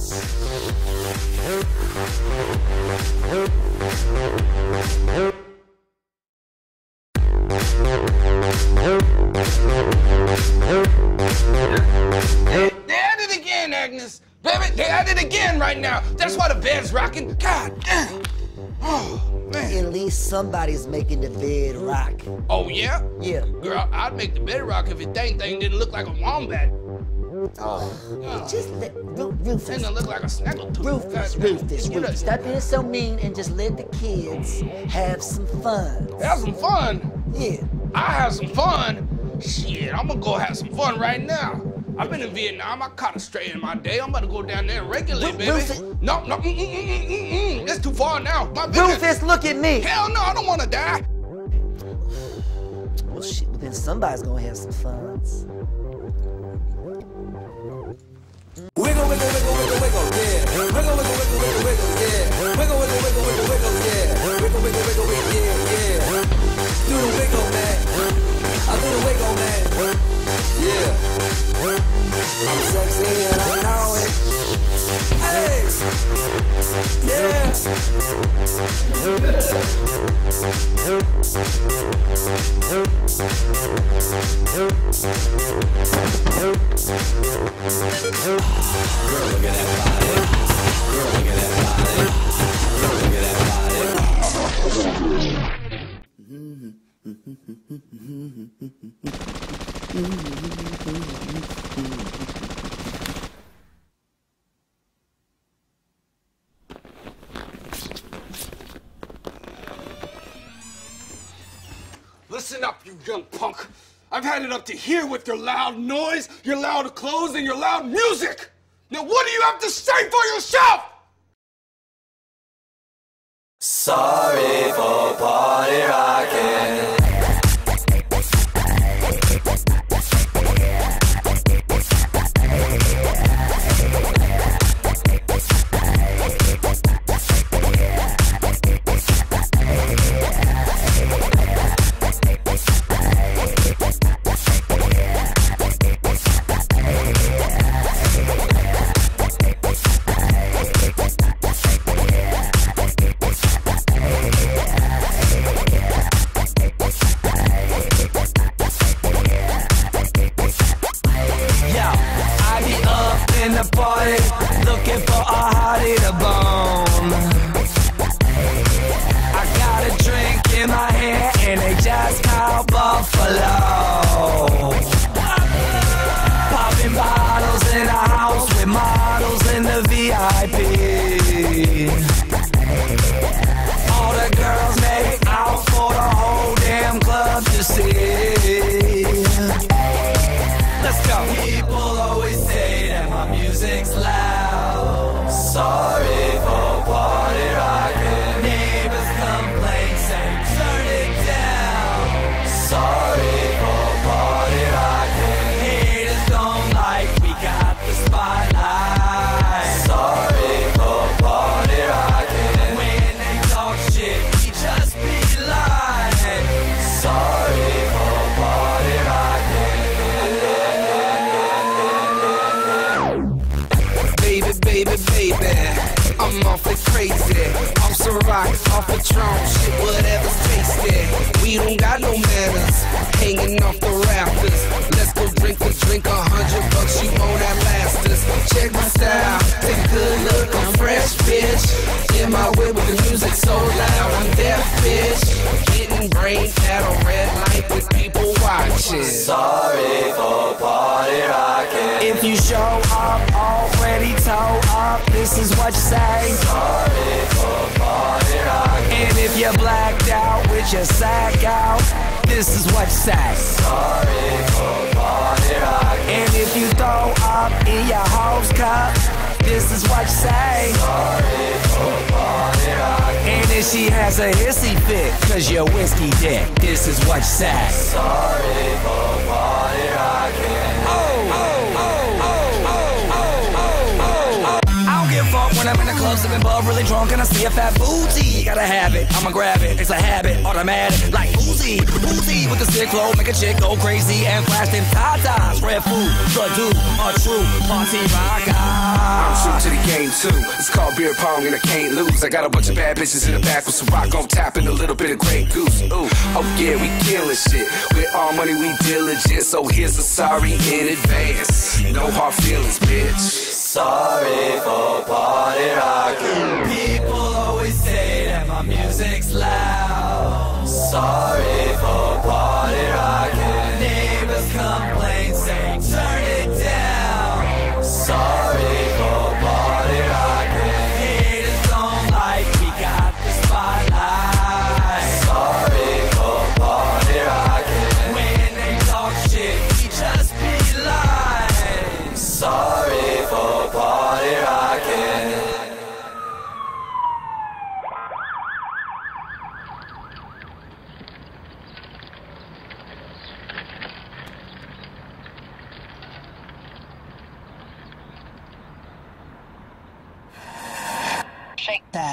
They at it again, Agnes. Baby, they at it again right now. That's why the bed's rocking. God damn. Oh, man. At least somebody's making the bed rock. Oh, yeah? Yeah. Girl, I'd make the bed rock if it thing didn't look like a wombat. Oh. Just let Rufus. It doesn't look like a snaggletooth. Rufus. Stop being so mean and just let the kids have some fun. Have some fun? Yeah. I have some fun? Shit, I'm gonna go have some fun right now. I've been in Vietnam. I caught a stray in my day. I'm about to go down there and regulate, baby. Rufus. No. It's too far now. My business. Rufus, look at me. Hell no, I don't want to die. Well, shit, then somebody's gonna have some fun. Wiggle, wiggle, wiggle, wiggle, wiggle, yeah. Wiggle, wiggle, wiggle, wiggle, wiggle, yeah. Wiggle, wiggle, wiggle, wiggle, wiggle, yeah. Wiggle, wiggle, wiggle, wiggle, yeah. Do the wiggle, man. I do the wiggle, man. Yeah. I'm sexy and I know it. Hey. Yeah. Girl, look at that body. Girl, look at that body. Girl, look at that body. Listen up, you young punk. I've had it up to here with your loud noise, your loud clothes, and your loud music. Now what do you have to say for yourself? Sorry for party rocking. Looking for a hottie to bone. I got a drink in my hand and they just called Buffalo. Popping bottles in a house with models in the VIP. All the girls make out for the whole damn club to see. Let's go. People always say that my music's loud. Sorry for party rocking. Neighbors complain, say turn it down. Sorry for party rocking. Haters don't like we got the spotlight. Sorry for party rocking. When they talk shit, we just be lying. Sorry for party rocking. Baby, I'm awfully crazy. Off some rock, off a Patron, shit, whatever's tasty. We don't got no manners, hanging off the rafters. Let's go drink a drink, $100, you won't outlast us. Check my style, take a good look, I'm fresh, bitch. In my way with the music so loud, I'm deaf, bitch. Getting brain at a red light with people watching. Sorry for party rocking. If you show up already toe up, this is what you say. Sorry for party rocking. And if you're blacked out with your sack out, this is what you say. Sorry for party rocking. And if you throw up in your hose cup, this is what you say. Sorry for party rocking. And if she has a hissy fit, cause you're whiskey dick, this is what you say. Sorry for party rocking. I don't give a fuck When I'm in the club, sipping bub, really drunk, and I see a fat booty, gotta have it, I'ma grab it, it's a habit, automatic, like Uzi, Uzi with the sick flow, make a chick go crazy and flash them tatas. Red food, the dude, a true party rocker. I'm true to the game too. It's called beer pong and I can't lose. I got a bunch of bad bitches in the back with some rock on tap and a little bit of Grey Goose. Ooh, oh yeah, we killing shit. With all money, we diligent. So here's a sorry in advance. No hard feelings, bitch. Sorry for party rocking. People always say that my music's loud. Sorry for party rocking. Neighbors complain, say turn it down. Sorry for party rocking. Haters don't like we got the spotlight. Sorry for party rocking. When they talk shit, we just be lying. Sorry for party rocking. Shake that.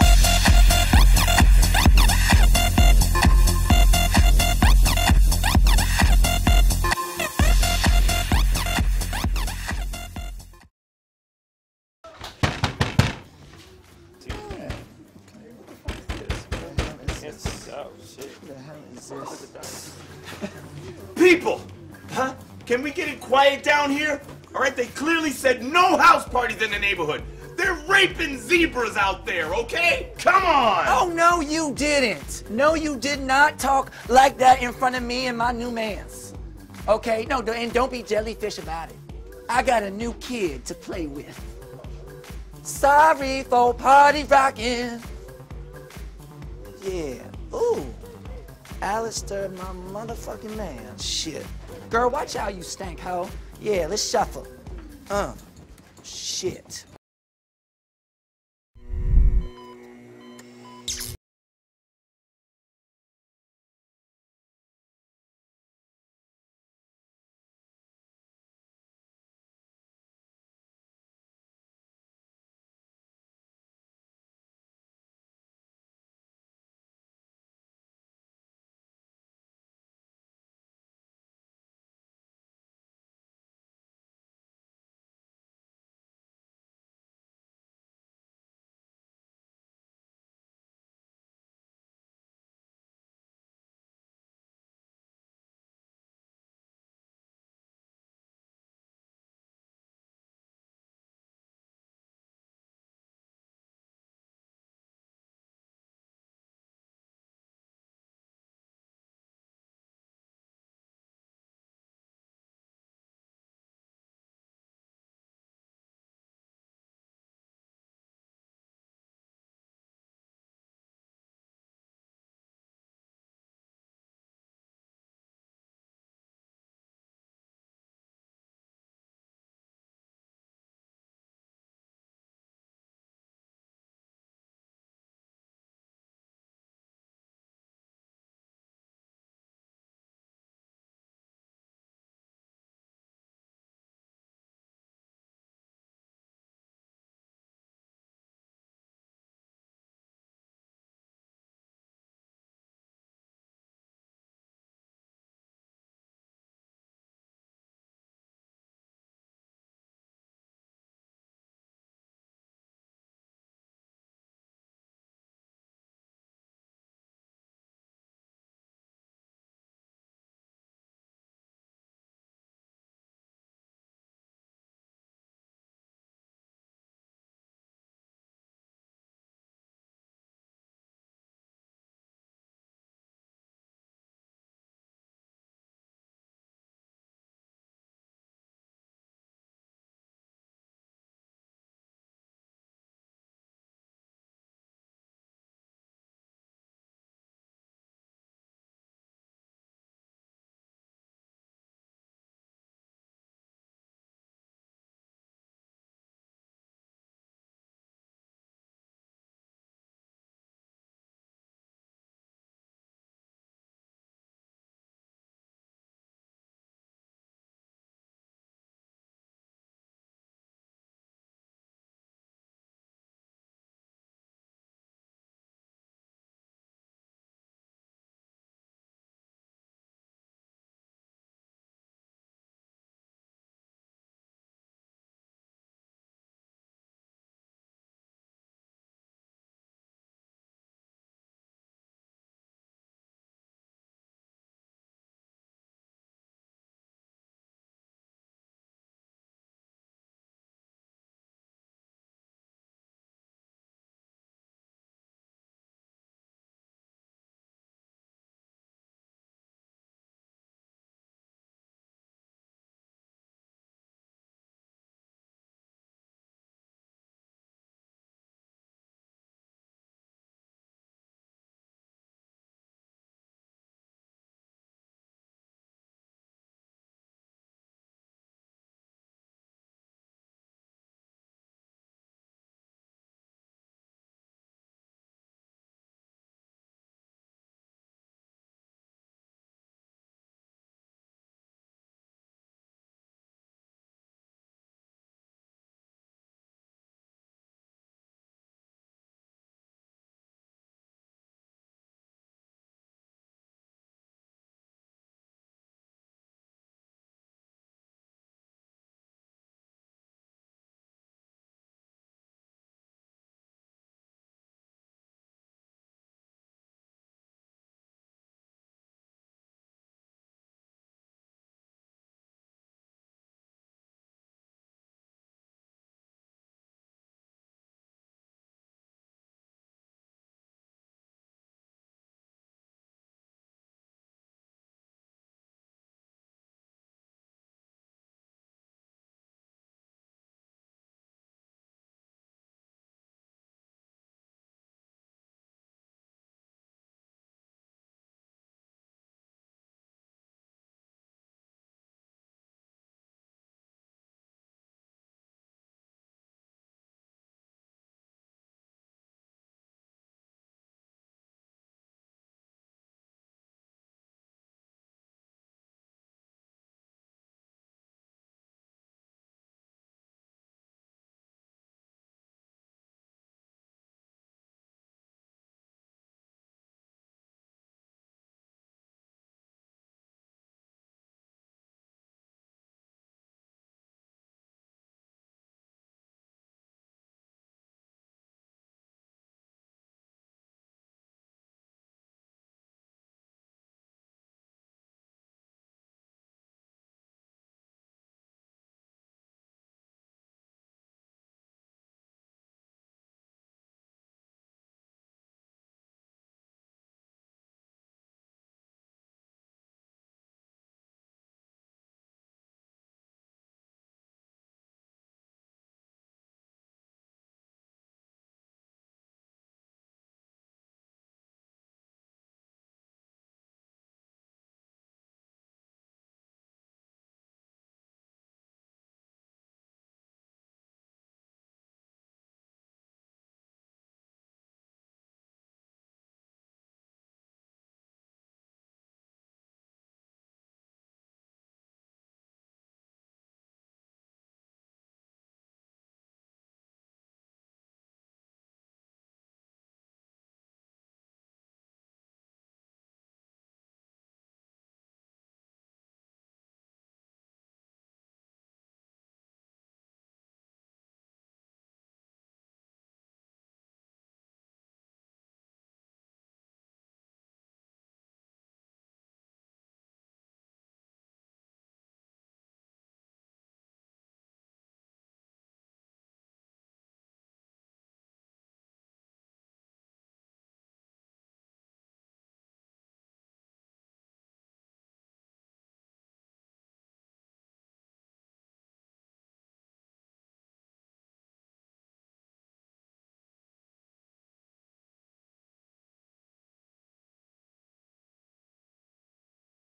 People! Huh? Can we get it quiet down here? All right, they clearly said no house parties in the neighborhood. They're raping zebras out there, okay? Come on! Oh, no, you didn't. No, you did not talk like that in front of me and my new mans. Okay? No, and don't be jellyfish about it. I got a new kid to play with. Sorry for party rocking. Yeah. Ooh. Alistair, my motherfucking man. Shit. Girl, watch how you stank, ho. Yeah, let's shuffle. Shit.